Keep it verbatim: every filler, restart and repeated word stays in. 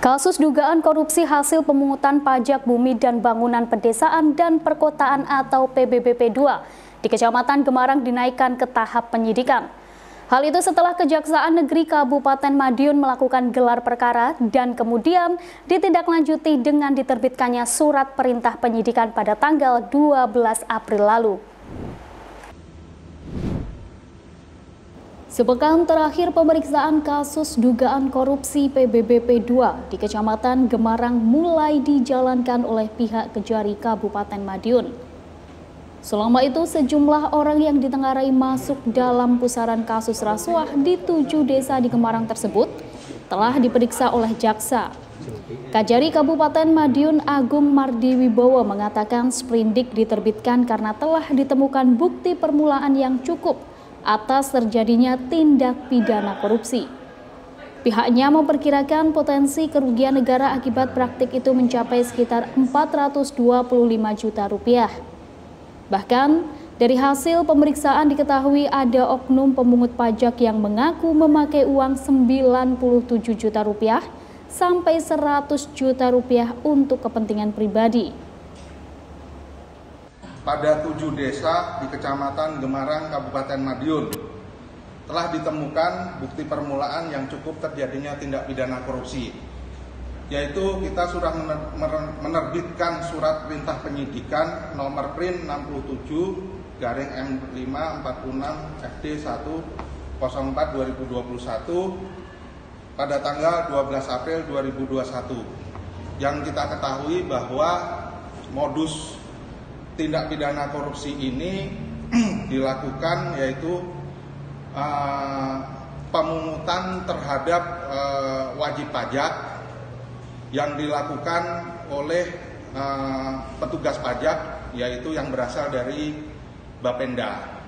Kasus dugaan korupsi hasil pemungutan pajak bumi dan bangunan pedesaan dan perkotaan atau P B B P dua di Kecamatan Gemarang dinaikkan ke tahap penyidikan. Hal itu setelah Kejaksaan Negeri Kabupaten Madiun melakukan gelar perkara dan kemudian ditindaklanjuti dengan diterbitkannya surat perintah penyidikan pada tanggal dua belas April lalu. Sepekan terakhir pemeriksaan kasus dugaan korupsi P B B P dua di Kecamatan Gemarang mulai dijalankan oleh pihak Kejari Kabupaten Madiun. Selama itu sejumlah orang yang ditengarai masuk dalam pusaran kasus rasuah di tujuh desa di Gemarang tersebut telah diperiksa oleh jaksa. Kejari Kabupaten Madiun Agung Mardiwibowo mengatakan sprindik diterbitkan karena telah ditemukan bukti permulaan yang cukup atas terjadinya tindak pidana korupsi. Pihaknya memperkirakan potensi kerugian negara akibat praktik itu mencapai sekitar empat ratus dua puluh lima juta rupiah. Bahkan, dari hasil pemeriksaan diketahui ada oknum pemungut pajak yang mengaku memakai uang sembilan puluh tujuh juta rupiah sampai seratus juta rupiah untuk kepentingan pribadi. Pada tujuh desa di Kecamatan Gemarang, Kabupaten Madiun telah ditemukan bukti permulaan yang cukup terjadinya tindak pidana korupsi, yaitu kita sudah menerbitkan surat perintah penyidikan nomor print enam puluh tujuh garing M lima empat puluh enam F D satu nol empat dua ribu dua puluh satu pada tanggal dua belas April dua ribu dua puluh satu, yang kita ketahui bahwa modus tindak pidana korupsi ini dilakukan yaitu uh, pemungutan terhadap uh, wajib pajak yang dilakukan oleh uh, petugas pajak, yaitu yang berasal dari Bapenda.